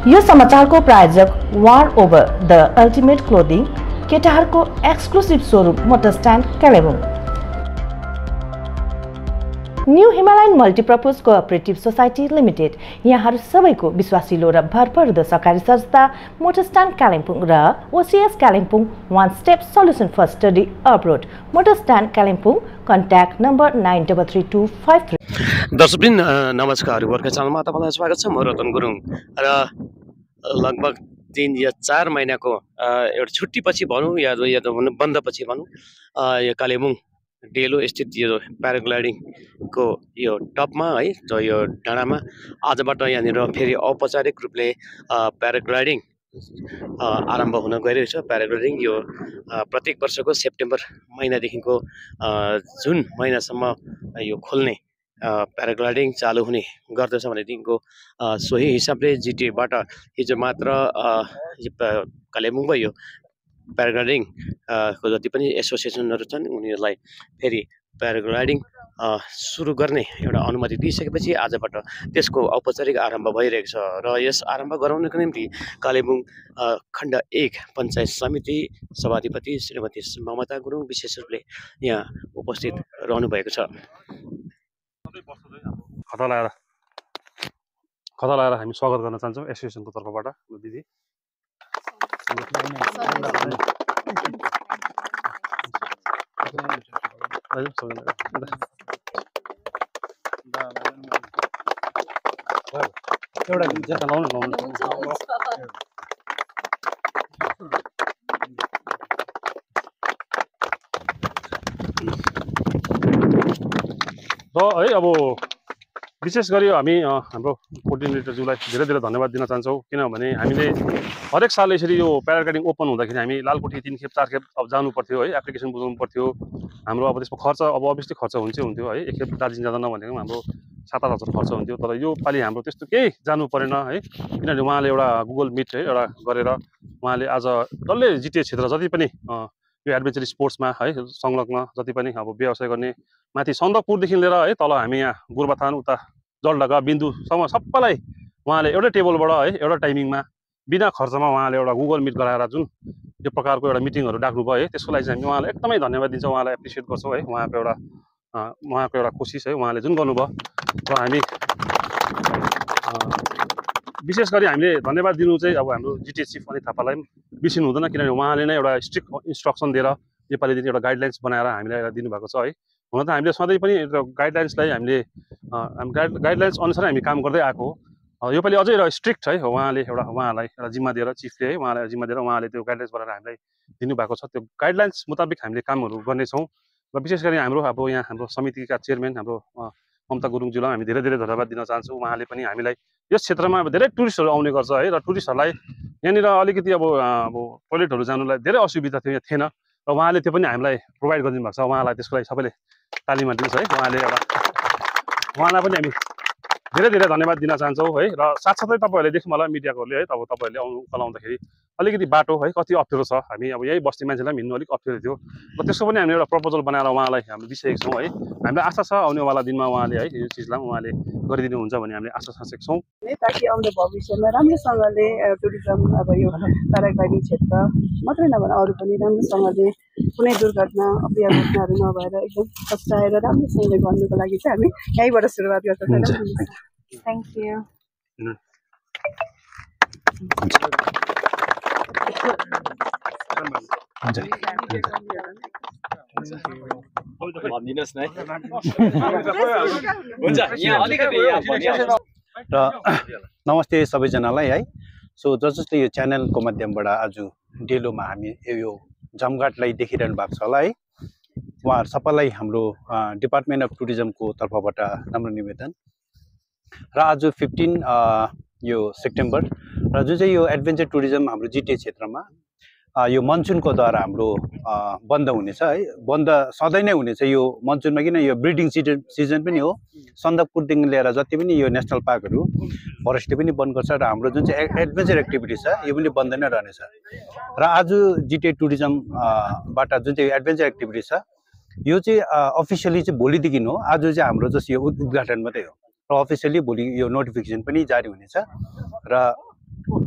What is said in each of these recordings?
यो समाचारको प्रायोजक war over the ultimate clothing, केटाहरूको exclusive showroom motor stand Kalebung. New Himalayan multipurpose cooperative society limited, यहाँहरू सबैको विश्वासिलो र भरपर्दो सहकारी संस्था मोटर स्ट्यान्ड कालिम्पोङ र OCS Kalimpong one step solution for study abroad. Motor stand Kalimpong, contact number 933253। दर्शकवृन्द नमस्कार, गोर्खा च्यानलमा तपाईँलाई स्वागत छ। म रतन गुरुङ र लगभग 3 या 4 महिनाको एउटा छुट्टीपछि भनौँ या बन्दपछि भनौँ, यो कालेबुङ डेलो स्थित यो प्याराग्लाइडिङको यो टपमा है, जो यो डाँडामा आजबाट यहाँनिर फेरि औपचारिक रूपले प्याराग्लाइडिङ आरम्भ हुन गइरहेको छ। प्याराग्लाइडिङ यो प्रत्येक वर्षको सेप्टेम्बर महिनादेखिको जुन महिनासम्म यो खोल्ने प्याराग्लाइडिङ चालु हुने गर्दछ भनेदेखिको सोही हिसाबले जिटिएबाट हिजो मात्र कालेबुङको यो प्याराग्लाइडिङ को जति पनि एसोसिएसनहरू छन् उनीहरूलाई फेरि प्याराग्लाइडिङ सुरु गर्ने एउटा अनुमति दिइसकेपछि आजबाट त्यसको औपचारिक आरम्भ भइरहेको छ। र यस आरम्भ गराउनको निम्ति कालेबुङ खण्ड 1 पञ्चायत समिति सभाधिपति श्रीमती ममता गुरुङ विशेष रूपले यहाँ उपस्थित रहनु भएको छ। खदा लगाएर हामी स्वागत गर्न चाहन्छौँ एसोसिएसनको तर्फबाट। दिदी है, अब विशेष गरी हामी हाम्रो कोअर्डिनेटरज्यूलाई धेरै धेरै धन्यवाद दिन चाहन्छौँ, किनभने हामीले हरेक साल यसरी यो प्याराग्लाइडिङ ओपन हुँदाखेरि हामी लालकोठी 3 खेप 4 खेप अब जानु पर्थ्यो है, एप्लिकेसन बुझाउनु पर्थ्यो। हाम्रो अब त्यसमा खर्च अब अभियसली खर्च हुन्थ्यो है, एक खेप दार्जिलिङ जाँदैन भनेको हाम्रो 7-8 हजार खर्च हुन्थ्यो। तर यो पालि हाम्रो त्यस्तो केही जानु परेन है, किनभने उहाँले एउटा गुगल मिट है एउटा गरेर उहाँले आज डल्लै जिटिए क्षेत्र जति पनि यो एडभेन्चर स्पोर्ट्समा है संलग्न जति पनि अब व्यवसाय गर्ने माथि सन्दकपुरदेखि लिएर है तल हामी यहाँ गोरुबथान उता जलढका बिन्दुसम्म सबैलाई उहाँले एउटै टेबलबाट है एउटा टाइमिङमा बिना खर्चमा उहाँले एउटा गुगल मिट गराएर जुन यो प्रकारको एउटा मिटिङहरू राख्नुभयो है, त्यसको लागि चाहिँ हामी उहाँलाई एकदमै धन्यवाद दिन्छौँ, उहाँलाई एप्रिसिएट गर्छौँ है। उहाँको एउटा कोसिस है, उहाँले जुन गर्नुभयो र हामी विशेष गरी हामीले धन्यवाद दिनु चाहिँ अब हाम्रो जिटिए चिफ अनित थापालाई बिर्सिनु हुँदैन, किनभने उहाँले नै एउटा स्ट्रिक्ट इन्स्ट्रक्सन दिएर नेपाली दिन एउटा गाइडलाइन्स बनाएर हामीलाई एउटा दिनुभएको छ है। हुन त हामीले सधैँ पनि गाइडलाइन्सलाई हामीले गाइडलाइन्स अनुसार हामी काम गर्दै आएको हो। योपालि अझै एउटा स्ट्रिक्ट है, उहाँले उहाँलाई एउटा जिम्मा दिएर चिफले है उहाँलाई जिम्मा दिएर उहाँले त्यो गाइडलाइन्स बनाएर हामीलाई दिनुभएको छ। त्यो गाइडलाइन्स मुताबिक हामीले कामहरू गर्नेछौँ र विशेष गरी हाम्रो अब यहाँ हाम्रो समितिका चेयरम्यान हाम्रो ममता गुरुङज्यूलाई हामी धेरै धेरै धन्यवाद दिन चाहन्छौँ। उहाँले पनि हामीलाई यस क्षेत्रमा अब धेरै टुरिस्टहरू आउने गर्छ है, र टुरिस्टहरूलाई यहाँनिर अलिकति अब टोइलेटहरू जानुलाई धेरै असुविधा थियो, यहाँ थिएन, र उहाँले त्यो पनि हामीलाई प्रोभाइड गरिदिनु भएको छ। उहाँलाई त्यसको लागि सबैले तालिम दिनुहोस् है, उहाँलाई पनि हामी धेरै धेरै धन्यवाद दिन चाहन्छौँ है। र साथसाथै तपाईँहरूले देख्नु होला मिडियाकोहरूले है, अब तपाईँहरूले आउँदाखेरि अलिकति बाटो है कति अप्ठ्यारो छ, हामी अब यही बस्ती मान्छेलाई हिँड्नु अलिक अप्ठ्यारो थियो, र त्यसको पनि हामीले एउटा प्रपोजल बनाएर उहाँलाई हामीले दिइसकेको छौँ है। हामीलाई आशा छ आउनेवाला दिनमा उहाँले है यो चिजलाई उहाँले गरिदिनुहुन्छ भन्ने हामीले आशा साँचेको छौँ, ताकि आउने भविष्यमा राम्रोसँगले टुरिज्म अब यो प्याराग्लाइडिङ क्षेत्र मात्रै नभएर अरू पनि राम्रोसँगले कुनै दुर्घटना अप्रिय घटनाहरू नभएर एकदम सस्ताएर राम्रोसँगले गर्नुको लागि चाहिँ हामी यहीँबाट सुरुवात गर्छौँ। Thank you. र नमस्ते सबैजनालाई है। सो जसले यो च्यानलको माध्यमबाट आज डेलोमा हामी यो जमघाटलाई देखिरहनु भएको छ होला है, उहाँहरू सबैलाई हाम्रो डिपार्टमेन्ट अफ टुरिज्मको तर्फबाट राम्रो निवेदन। र आज 15 यो सेप्टेम्बर र जुन चाहिँ यो एडभेन्चर टुरिज्म हाम्रो जिटिए क्षेत्रमा यो मनसुनको द्वारा हाम्रो बन्द हुनेछ है। बन्द सधैँ नै हुनेछ यो मनसुनमा, किन यो ब्रिडिङ सिजन पनि हो। सन्दकपुरदेखि लिएर जति पनि यो नेसनल पार्कहरू फरेस्टले पनि बन्द गर्छ र हाम्रो जुन चाहिँ एडभेन्चर एक्टिभिटी छ यो पनि बन्द नै रहनेछ। र आज जिटिए टुरिज्मबाट जुन चाहिँ एडभेन्चर एक्टिभिटी छ यो चाहिँ अफिसियली चाहिँ भोलिदेखि हो। आज चाहिँ हाम्रो जस्तो यो उद्घाटन मात्रै हो र अफिसियली भोलि यो नोटिफिकेसन पनि जारी हुनेछ। र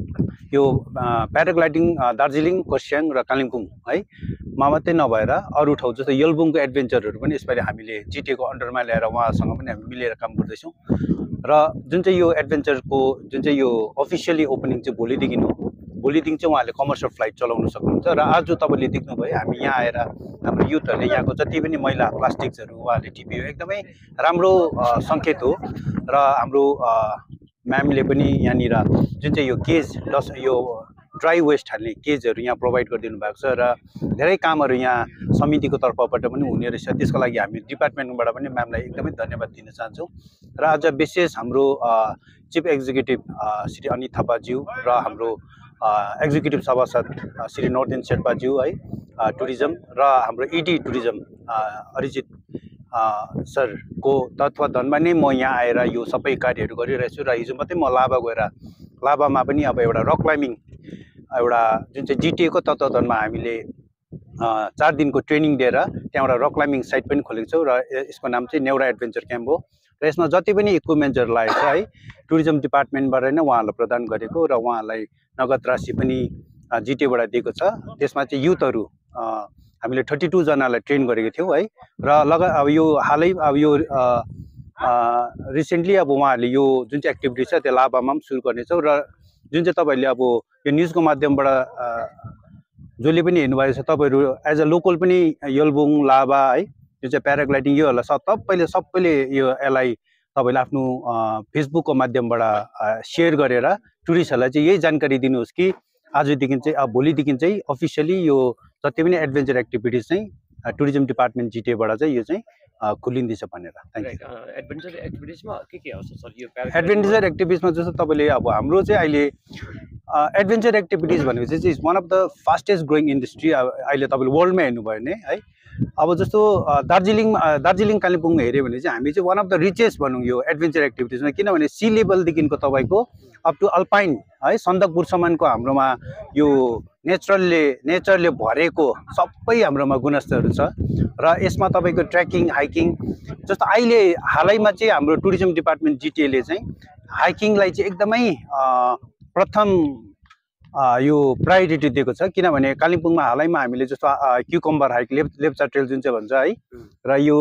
यो प्याराग्लाइडिङ दार्जिलिङ, खरसाङ र कालिम्पोङ है मा मात्रै नभएर अरू ठाउँ जस्तो यलबुङको एडभेन्चरहरू पनि यसपालि हामीले जिटिएको अन्डरमा ल्याएर उहाँसँग पनि हामी मिलेर काम गर्दैछौँ र जुन चाहिँ यो एडभेन्चरको जुन चाहिँ यो अफिसियली ओपनिङ चाहिँ भोलिदेखि हो। भोलिदेखि चाहिँ उहाँहरूले कमर्सियल फ्लाइट चलाउन सक्नुहुन्छ र आज तपाईँले देख्नुभयो हामी यहाँ आएर हाम्रो युथहरूले यहाँको जति पनि मैला प्लास्टिक्सहरू उहाँहरूले टिप्यो, एकदमै राम्रो सङ्केत हो। र हाम्रो म्यामले पनि यहाँनिर जुन चाहिँ यो केज यो ड्राई वेस्ट हाल्ने केजहरू यहाँ प्रोभाइड गरिदिनु भएको छ र धेरै कामहरू यहाँ समितिको तर्फबाट पनि हुने रहेछ। त्यसको लागि हामी डिपार्टमेन्टबाट पनि म्यामलाई एकदमै धन्यवाद दिन चाहन्छौँ। र आज विशेष हाम्रो चिफ एक्जिक्युटिभ श्री अनित थापाज्यू र हाम्रो एक्जिक्युटिभ सभासद श्री नोर्देन शेर्पाज्यू है टुरिज्म र हाम्रो इडी टुरिज्म अरिजित सरको तत्वावधानमा नै म यहाँ आएर यो सबै कार्यहरू गरिरहेछु। र हिजो मात्रै म लाभा गएर लाभामा पनि अब एउटा रक क्लाइम्बिङ एउटा जुन चाहिँ जिटिएको तत्वावधानमा हामीले 4 दिनको ट्रेनिङ दिएर त्यहाँबाट रक क्लाइम्बिङ साइट पनि खोलेको छौँ र यसको नाम चाहिँ नेउरा एडभेन्चर क्याम्प हो। र यसमा जति पनि इक्विपमेन्टहरू लागेको छ है टुरिज्म डिपार्टमेन्टबाट नै उहाँहरूलाई प्रदान गरेको र उहाँलाई नगद राशि पनि जिटिएबाट दिएको छ। त्यसमा चाहिँ युथहरू हामीले 32 जनालाई ट्रेन गरेको थियौँ है र अब यो हालै अब यो रिसेन्टली अब उहाँहरूले यो जुन चाहिँ एक्टिभिटी छ त्यो लाभामा पनि सुरु गर्नेछौँ। र जुन चाहिँ तपाईँहरूले अब यो न्युजको माध्यमबाट जसले पनि हेर्नुभएको छ तपाईँहरू एज अ लोकल पनि यलबुङ लाभा है जुन चाहिँ प्याराग्लाइडिङ योहरूलाई सबैले यो यसलाई तपाईँले आफ्नो फेसबुकको माध्यमबाट सेयर गरेर टुरिस्टहरूलाई चाहिँ यही जानकारी दिनुहोस् कि आजदेखि चाहिँ अब भोलिदेखि चाहिँ अफिसियली यो जति पनि एडभेन्चर एक्टिभिटिज चाहिँ टुरिज्म डिपार्टमेन्ट जिटिएबाट चाहिँ यो चाहिँ खुलिँदैछ भनेर। Thank you. एडभेन्चर एक्टिभिटिजमा के आउँछ सर? यो एडभेन्चर एक्टिभिटिजमा जस्तो तपाईँले अब हाम्रो चाहिँ अहिले एडभेन्चर एक्टिभिटिज भनेको चाहिँ is one of the fastest growing industry अहिले तपाईँले वर्ल्डमा हेर्नुभयो भने है। अब जस्तो दार्जिलिङ कालिम्पोङ हेऱ्यो भने चाहिँ हामी चाहिँ वान अफ द रिचेस्ट भनौँ यो एडभेन्चर एक्टिभिटिजमा, किनभने सी लेभलदेखिको तपाईँको अप टु अल्पाइन है सन्दकपुरसम्मको हाम्रोमा यो नेचरले भरेको सबै हाम्रोमा गुणस्तरहरू छ। र यसमा तपाईँको ट्रेकिङ हाइकिङ जस्तो अहिले हालैमा चाहिँ हाम्रो टुरिज्म डिपार्टमेन्ट जिटिएले चाहिँ हाइकिङलाई चाहिँ एकदमै प्रथम यो प्रायोरिटी दिएको छ। किनभने कालिम्पोङमा हालैमा हामीले जस्तो क्युकम्बर हाइक लेप्चा ट्रेल जुन चाहिँ भन्छ है र यो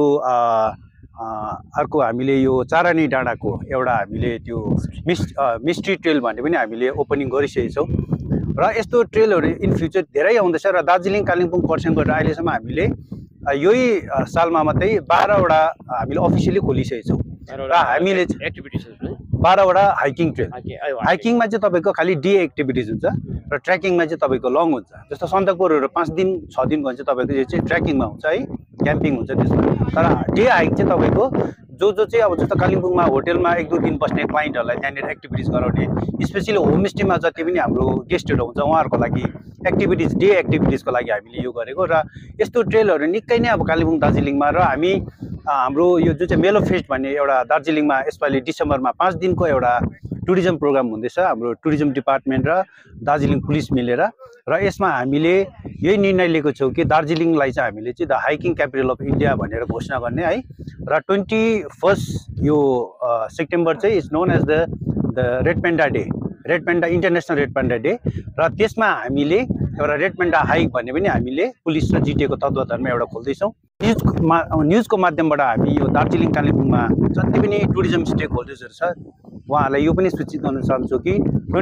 अर्को हामीले यो चारानी डाँडाको एउटा हामीले त्यो मिस्ट्री ट्रेल भन्ने पनि हामीले ओपनिङ गरिसकेको छौँ। र यस्तो ट्रेलहरू इन फ्युचर धेरै आउँदैछ र दार्जिलिङ कालिम्पोङ खरसाङ गरेर अहिलेसम्म हामीले यही सालमा मात्रै 12वटा हामीले अफिसियली खोलिसकेको छौँ। र हामीले 12वटा हाइकिङ ट्रेल, हाइकिङमा चाहिँ तपाईँको खालि डे एक्टिभिटिज हुन्छ र ट्रेकिङमा चाहिँ तपाईँको लङ हुन्छ। जस्तो सन्दकपुरहरू 5 दिन 6 दिनको हुन्छ तपाईँको यो चाहिँ ट्रेकिङमा हुन्छ है, क्याम्पिङ हुन्छ त्यसमा। तर डे हाइक चाहिँ तपाईँको जो चाहिँ अब जस्तो कालिम्पोङमा होटेलमा 1-2 दिन बस्ने क्लाइन्टहरूलाई त्यहाँनिर एक्टिभिटिज गराउने, स्पेसली होमस्टेमा जति पनि हाम्रो गेस्टहरू हुन्छ उहाँहरूको लागि एक्टिभिटिज डे एक्टिभिटिजको लागि हामीले यो गरेको। र यस्तो ट्रेलहरू निकै नै अब कालिम्पोङ दार्जिलिङमा र हामी हाम्रो यो जुन चाहिँ मेलो फेस्ट भन्ने एउटा दार्जिलिङमा यसपालि डिसेम्बरमा 5 दिनको एउटा टुरिज्म प्रोग्राम हुँदैछ हाम्रो टुरिज्म डिपार्टमेन्ट र दार्जिलिङ पुलिस मिलेर। र यसमा हामीले यही निर्णय लिएको छौँ कि दार्जिलिङलाई चाहिँ हामीले चाहिँ the hiking capital of India भनेर घोषणा गर्ने है। र 21 यो सेप्टेम्बर चाहिँ is known as the red panda day, red panda international red panda day. र त्यसमा हामीले एउटा रेड पेन्डा हाइक भन्ने पनि हामीले पुलिस र जिटिएको तत्वावधानमा एउटा खोल्दैछौँ। न्युजको माध्यमबाट हामी यो दार्जिलिङ कालिम्पोङमा जति पनि टुरिज्म स्टेक होल्डर्सहरू छ उहाँहरूलाई यो पनि सूचित गर्न चाहन्छु कि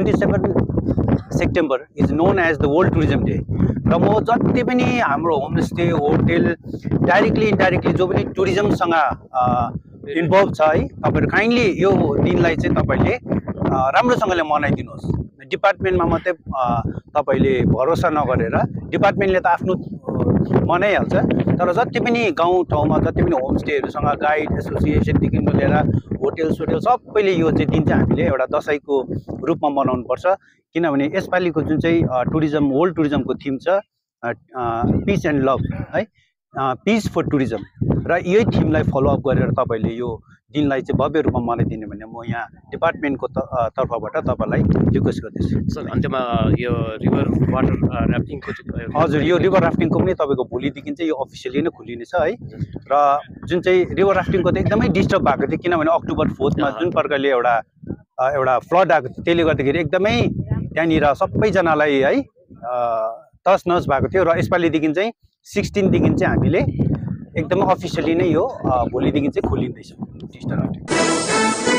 27 September is known as the world tourism day. र म जति पनि हाम्रो होमस्टे होटेल डाइरेक्टली इन्डाइरेक्टली जो पनि टुरिज्मसँग इन्भल्भ छ है तपाईँहरू काइन्डली यो दिनलाई चाहिँ तपाईँले राम्रोसँगले मनाइदिनुहोस्। डिपार्टमेन्टमा मात्रै तपाईँले भरोसा नगरेर, डिपार्टमेन्टले त आफ्नो मनाइहाल्छ तर जति पनि गाउँ ठाउँमा जति पनि होमस्टेहरूसँग गाइड एसोसिएसनदेखि लिएर होटेल सोटेल सबैले यो चाहिँ दिन चाहिँ हामीले एउटा दसैँको रूपमा मनाउनुपर्छ। किनभने यसपालिको जुन चाहिँ टुरिज्म वर्ल्ड टुरिज्मको थिम छ पिस एन्ड लभ है, पिस फर टुरिज्म, र यही थिमलाई फलोअप गरेर तपाईँले यो दिनलाई चाहिँ भव्य रूपमा मनाइदिने भन्ने म यहाँ डिपार्टमेन्टको तर्फबाट तपाईँलाई रिक्वेस्ट गर्दैछु। सर अन्त्यमा यो रिभर वाटर राफ्टिङको हजुर यो रिभर राफ्टिङको पनि तपाईँको भोलिदेखि चाहिँ यो अफिसियली नै खोलिनेछ है। र जुन चाहिँ रिभर राफ्टिङको त एकदमै डिस्टर्ब भएको थियो किनभने अक्टोबर 4 जुन प्रकारले एउटा फ्लड आएको थियो त्यसले गर्दाखेरि एकदमै त्यहाँनिर सबैजनालाई है तस नस भएको थियो र यसपालिदेखि चाहिँ 16 देखि चाहिँ हामीले एकदमै अफिसियली नै यो भोलिदेखि चाहिँ खोलिँदैछ टी स्टार होटल।